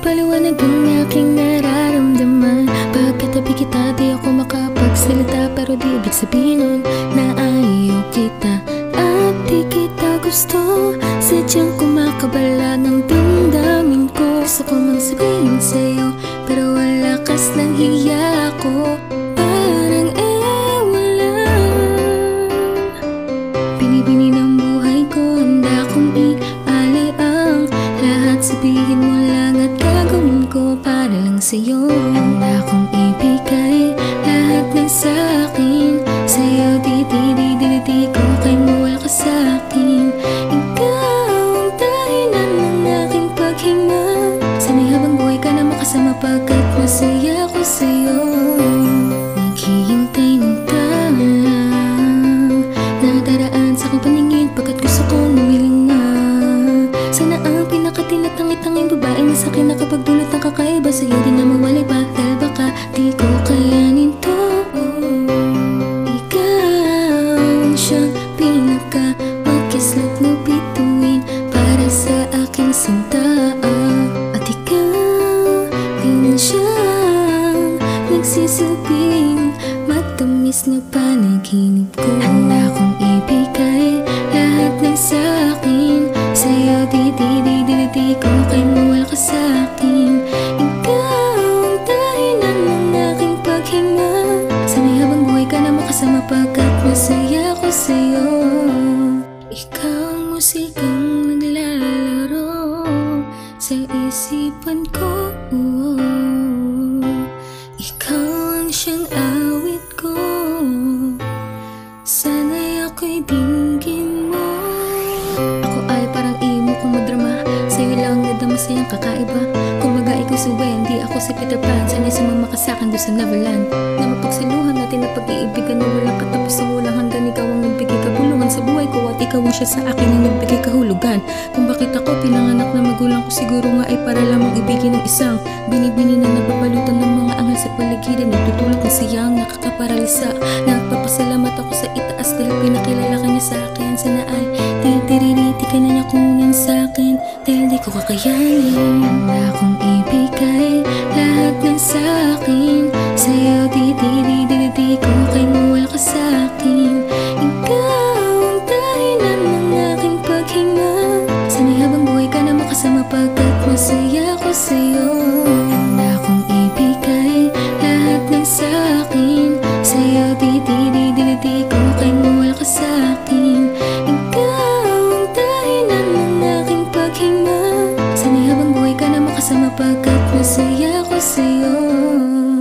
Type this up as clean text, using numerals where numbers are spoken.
mapaliwanag ang aking nararamdaman. Pagkatabi kita di ako makapagsalita, pero di ibig sabihin nun na ayaw kita at di kita gusto. Sadyang kumakabala ng damdamin ko. Gusto ko mang sabihin sa'yo, pero wala kas nang hiya ako. Parang wala. Binibini ng buhay ko, handa kong ialay ang lahat. Sabihin mo lang at gagawin ko para lang sa'yo. Handa kong ibigay lahat ng sa'kin sa'yo. Di ko kay mo wala ka sa'kin. Ikaw ang dahilan ng aking paghinga. Sana'y habang buhay ka na makasama, pagkat masaya ko sa'yo. Naghihintay ng talang nadaraan sa aking paningin, pagkat gusto kong humilinga. Sana ang pinakatinatangit-tanging babae na sa'kin nakapagdulot ng kakaiba. Sa'yo din na mawalay ba, dahil baka di ko kayanin to. Ikaw siyang pinaka-makislap na bituin para sa aking sinta. At ikaw din siyang nagsisilbing matamis na panaginip ko. Handa kong ibigay lahat ng sa'kin sa'yo. Di ko kay mo wala ka sa'kin. Ikaw ang dahilan ng aking paghinga. Sana'y habang buhay ka na makasama, pagkat masaya ko sa'yo. Ikaw ang musikang naglalaro sa isipan ko. Ikaw ang siyang awit ko. Sana'y ako'y dinggin mo. Ako ay parang imo kung madrama. Sa'yo lang nadama sa'yang kakaiba. Kumbaga ikaw si Wendy, ako si Peter Pan. Sana'y sumama ka sa'kin doon sa Neverland, na mapagsaluhan natin na pag-iibigan na walang katapos ang walang hanggan. Ikaw ang nagbigay kabulungan sa buhay ko, at ikaw ang siya sa akin ang nagbigay kahulugan. Kung bakit ako pinanganak na magulang ko, siguro nga ay para lamang ibigin ng isang binibini na nababalutan ng mga anghel sa paligid. Nagtutulak ng siyang nakakaparalisa. Nagpapasalamat ako sa itaas dahil pinakilala ka niya sa akin. Sana ay titiriti ka na niya kunin sa'kin, dahil di ko kakayanin. Handa kong ibigay lahat ng sa'kin sa'yo. Di ko kay mo wala ka sa'kin. Ikaw ang dahilan ng aking paghinga. Sana'y habang buhay ka na makasama, pagkat masaya ko sa'yo. Handa kong ibigay lahat ng sa'kin sa'yo. Di ko kay mo wala ka sa'kin. Ikaw ang dahilan ng aking paghinga. Sana'y habang buhay ka na makasama, pagkat masaya ko sa'yo.